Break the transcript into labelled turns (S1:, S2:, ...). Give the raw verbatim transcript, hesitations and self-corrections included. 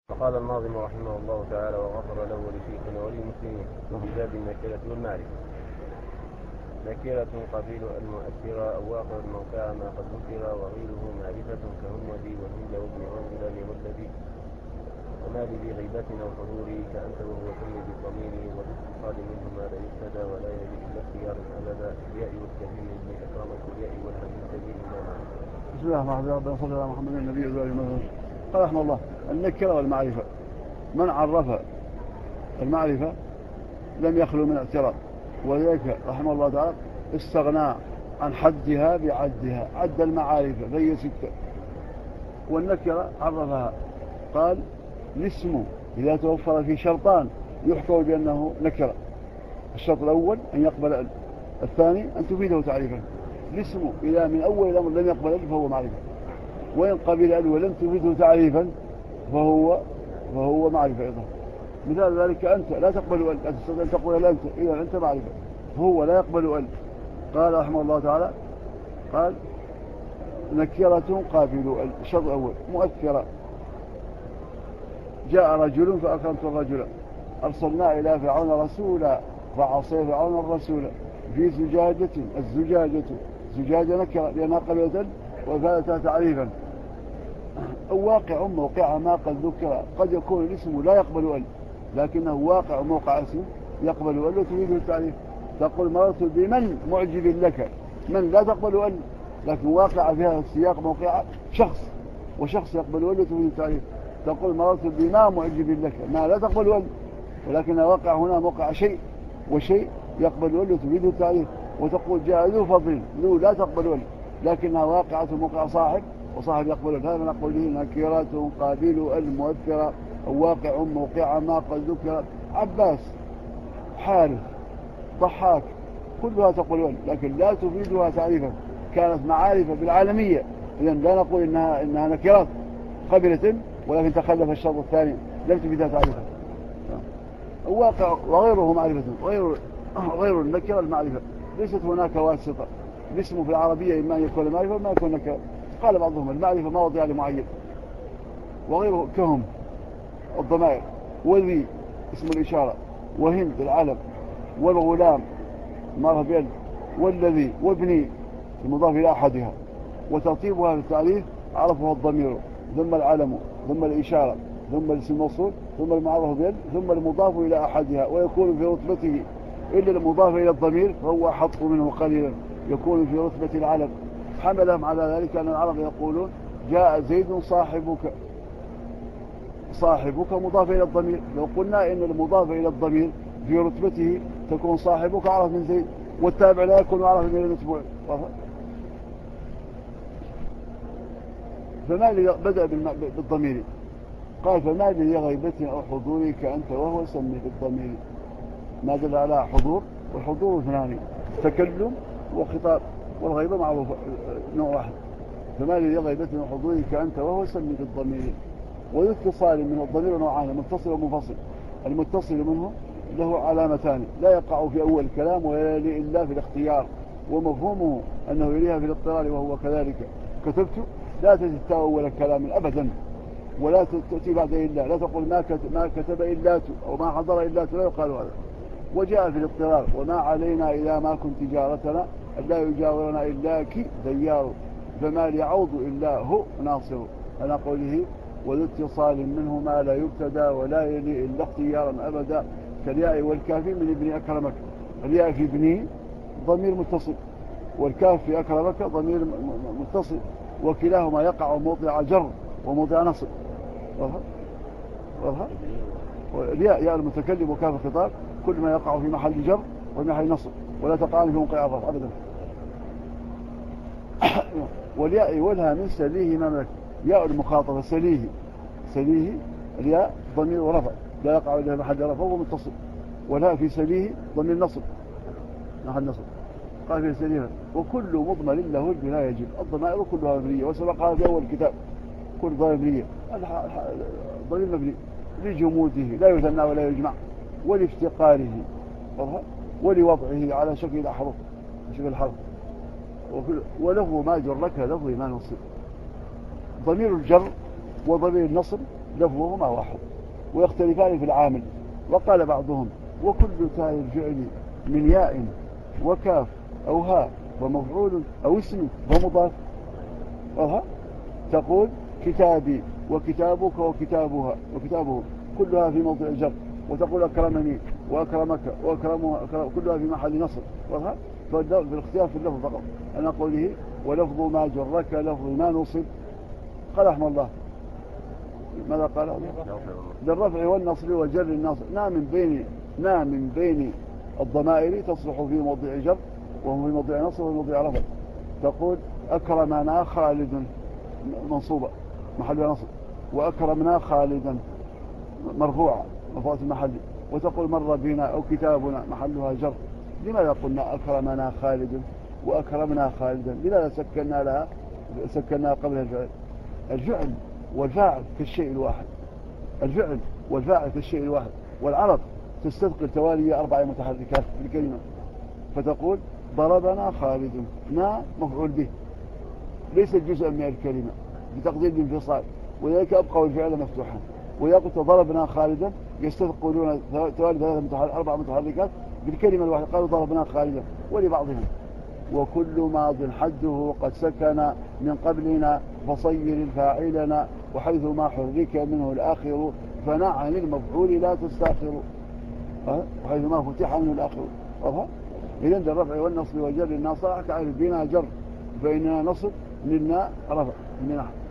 S1: فقال الناظم رحمه الله تعالى وغفر له ولشيخنا وللمسلمين في باب النكرة والمعرفة. نكرة قبيل المؤثرة أو واقع الموقع ما قد ذكر وغيره معرفة كهمدي وهند وابن رجل والذي وما لذي غيبة أو حضور كأنت وهو سمي بالضمير والاتصال منه ما لا يبتدى ولا يجد إلا اختيار أبدا الياء والكريم ابن أكرمة الياء والحديث سبيل إلى معرفة.
S2: بسم الله الرحمن الرحيم. ربنا صل على محمد النبي وعلى آله وصحبه. قال رحمه الله النكرة والمعرفة. من عرف المعرفة لم يخلو من اعتراض، ولذلك رحمه الله تعالى استغنى عن حدها بعدها، عد المعارف فهي ستة، والنكرة عرفها قال الاسم إذا توفر في شرطان يحكم بأنه نكرة. الشرط الأول أن يقبل ال، الثاني أن تفيده تعريفا. الاسم إذا من أول الأمر لم يقبل ال فهو معرفة، وإن قبل ال ولم تفيده تعريفا فهو فهو معرفة أيضا. مثال ذلك أنت لا تقبل ال، لا تستطيع أن تقول أنت، إذا أنت معرفة، هو لا يقبل ال. قال رحمه الله تعالى قال نكرة قابل ال. الشرط الأول مؤثرة. جاء رجل فأكرمت الرجل، أرسلنا إلى فرعون رسولا فعصي فرعون الرسول في زجاجة. الزجاجة زجاجة نكرة لأنها قبلت ال وفادتها تعريفا. أو واقع موقع ما قد ذكر. قد يكون الاسم لا يقبل ال لكنه واقع موقع اسم يقبل ال وتريده التعريف. تقول مررت بمن معجب لك، من لا تقبل ال لكن واقع فيها السياق موقع شخص، وشخص يقبل ال وتريده التعريف. تقول مررت بما معجب لك، ما لا تقبل ال ولكن واقع هنا موقع شيء، وشيء يقبل ال وتريده التعريف. وتقول جاء ذو فضل، ذو لا تقبل ال لكنها واقعة موقع صاحب، وصاحب يقبل ال. هذا نقول له نكرة قابل المؤثرة أو واقع موقع ما قد ذكر. عباس، حارث، ضحاك، كلها تقبل ال لكن لا تفيدها تعريفا. كانت معارفة بالعالمية، إذن لا نقول إنها, إنها نكرات قبلة ولكن تخلف الشرط الثاني لم تفيدها تعريفا. الواقع وغيره معرفة، غير غير النكرة المعرفة. ليست هناك واسطة. الاسم في العربية إما أن يكون معرفة وما يكون نكرة. قال بعضهم المعرفة موضع لمعين، وغيره كهم الضمائر، وذي اسم الإشارة، وهند العلم، والغلام معرفة بيد، والذي وابني المضاف إلى أحدها. وترتيبها في التعريف عرفها الضمير ثم العلم ثم الإشارة ثم الاسم الموصول ثم المعرف بيد ثم المضاف إلى أحدها. ويكون في رتبته إلا المضاف إلى الضمير فهو أحط منه قليلا، يكون في رتبة العلم. حملهم على ذلك أن العرب يقولون جاء زيد صاحبك، صاحبك مضاف إلى الضمير. لو قلنا إن المضاف إلى الضمير في رتبته تكون صاحبك أعرف من زيد، والتابع لا يكون أعرف من المتبوع. فما الذي بدأ بالضمير؟ قال فما الذي غيبة أو حضورك أنت وهو سمي بالضمير. ما دل على حضور، والحضور اثنان، تكلم وخطاب، والغيبة معروف نوع واحد. فما الذي غيبة أو حضورك أنت وهو سمي بالضمير. والاتصال من الضمير نوعان، متصل ومنفصل. المتصل منه له علامتان لا يقع في أول الكلام ولا يلي إلا في الاختيار، ومفهومه أنه يليها في الاضطرار وهو كذلك. كتبت لا تجد أول الكلام أبدا، ولا تأتي بعد إلا، لا تقول ما كتب, ما كتب إلا أو ما حضر إلا، لا يقال هذا. وجاء في الاضطرار وما علينا إذا ما كنت تجارتنا لا يجاورنا إلا كي ديار، فما ليعوض إلا هو ناصر. أنا قوله وذو اتصال منه ما لا يبتدى ولا يلي إلا اختيارا أبدا كالياء والكاف من ابن أكرمك. الياء في ابنه ضمير متصل، والكاف في أكرمك ضمير متصل، وكلاهما يقع موضع جر وموضع نصب. واضح؟ الياء ياء المتكلم وكاف الخطاب كل ما يقع في محل جر وفي محل نصب، ولا تقع في موقع ظرف أبدا. والياء ولها من سليه مملك. ياء المخاطبة سليه، سليه الياء ضمير ورفع لا يقع إلا محل رفع وهو متصل، ولا في سليه ضمير نصب محل نصب. قال في سليه وكل مضمر له البناء يجب. الضمائر كلها مبنية، وسبقها في أول الكتاب كل ضمير مبنية. ضمير مبني لجموده لا يثنى ولا يجمع، ولافتقاره، ولوضعه على شكل الأحرف شكل الحرف، وله ما جر لك لفظ ما نصب. ضمير الجر وضمير النصب لفظهما واحد ويختلفان في العامل. وقال بعضهم وكل تاء الفعل من ياء وكاف أو هاء ومفعول أو اسم ومضاف. أها تقول كتابي وكتابك وكتابها وكتابه كلها في موضع جر، وتقول أكرمني وأكرمك وأكرمها كلها في محل نصب. أها فالاختيار في اللفظ فقط. أنا قوله ولفظ ما جرك لفظ ما نصب. قال رحمه الله ماذا قال؟ للرفع والنصب وجر الناصب. نا من بين نا من بين الضمائر تصلح في موضع جر وهو في موضع نصب وفي موضع رفع. تقول أكرمنا خالد منصوبة محل نصب، وأكرمنا خالدا مرفوعة مرفوعة المحل. وتقول مر بنا أو كتابنا محلها جر. لماذا قلنا أكرمنا خالد وأكرمنا خالدا؟ لماذا سكننا لها سكننا قبلها الفعل؟ الفعل والفاعل كالشيء الواحد. الفعل والفاعل كالشيء الواحد. والعرب تستثقل توالي أربع متحركات في الكلمة، فتقول ضربنا خالد. نا مفعول به ليس جزءا من الكلمة بتقدير الانفصال، ولذلك أبقوا الفعل مفتوحا. وإذا قلت ضربنا خالدا يستثقلون توالي ثلاثة أربع متحركات بالكلمة الواحدة، قالوا ضربنا خالدا. ولبعضهم وكل ماض حده قد سكن من قبلنا فصير الفاعلنا، وحيث ما حرك منه الآخر فنع عن المفعول لا تستاخر. وحيث ما فتح عنه الآخر. إذن الرفع والنصب وجر الناصع كعرف بنا جر، فإننا نصب لنا رفع من نحو